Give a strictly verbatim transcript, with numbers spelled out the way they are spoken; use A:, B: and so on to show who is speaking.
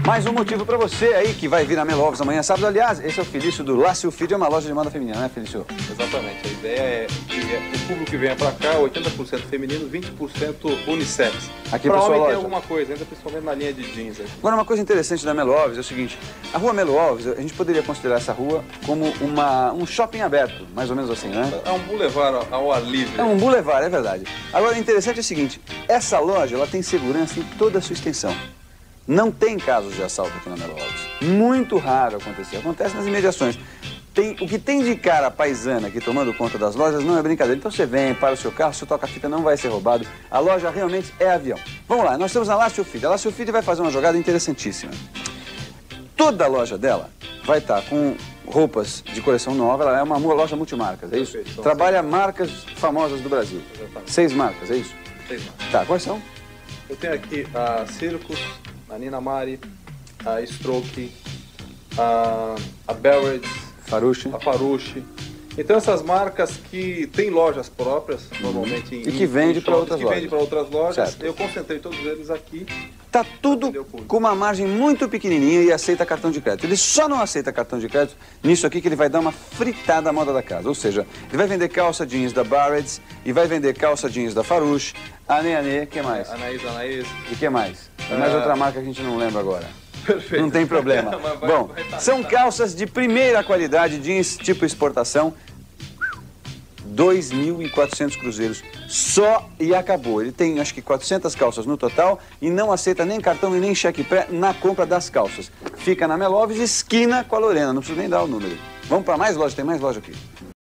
A: Mais um motivo para você aí que vai vir na Melo Office amanhã sábado. Aliás, esse é o Felício do Lácio Feed, é uma loja de moda feminina, né, Felício?
B: Exatamente. A ideia é que o público que venha para cá, oitenta por cento feminino, vinte por cento unissex.
A: Aqui
B: para
A: pra sua
B: homem
A: loja.
B: tem alguma coisa, ainda principalmente na linha de jeans. Aí.
A: Agora, uma coisa interessante da Melo Office é o seguinte, a rua Melo Office, a gente poderia considerar essa rua como uma, um shopping aberto, mais ou menos assim, né?
B: É um boulevard ao ar livre.
A: É um boulevard, é verdade. Agora, o interessante é o seguinte, essa loja, ela tem segurança em toda a sua extensão. Não tem casos de assalto aqui na Melo Office. Muito raro acontecer. Acontece nas imediações. Tem, o que tem de cara paisana aqui tomando conta das lojas não é brincadeira. Então você vem, para o seu carro, seu toca-fita não vai ser roubado. A loja realmente é avião. Vamos lá, nós temos a Lácio Feed. A Lácio Feed vai fazer uma jogada interessantíssima. Toda a loja dela vai estar com roupas de coleção nova. Ela é uma loja multimarcas, é isso?
B: Perfeito.
A: Trabalha marcas famosas do Brasil.
B: Exatamente.
A: Seis marcas, é isso?
B: Seis marcas.
A: Tá, quais são?
B: Eu tenho aqui a Circus, a Nina Mari, a Stroke, a, a Barrett,
A: Faruche.
B: a Faruche. Então essas marcas que têm lojas próprias, normalmente em,
A: E que vende para outras
B: que
A: lojas.
B: vende para outras lojas.
A: Certo.
B: Eu concentrei todos eles aqui.
A: Tá tudo com uma margem muito pequenininha e aceita cartão de crédito. Ele só não aceita cartão de crédito nisso aqui que ele vai dar uma fritada à moda da casa. Ou seja, ele vai vender calça jeans da Barrett e vai vender calça jeans da Faruche, Ane Ane, que mais?
B: Anaís, Anaís.
A: E que mais? Tem mais
B: Ah.
A: outra marca que a gente não lembra agora.
B: Perfeito.
A: Não tem problema.
B: Mas vai-
A: Bom,
B: vai tá-
A: são
B: tá.
A: calças de primeira qualidade, jeans tipo exportação. dois mil e quatrocentos cruzeiros só e acabou. Ele tem acho que quatrocentas calças no total e não aceita nem cartão e nem cheque pré na compra das calças. Fica na Melo Office, esquina com a Lorena, não preciso nem dar o número. Vamos para mais loja, tem mais loja aqui.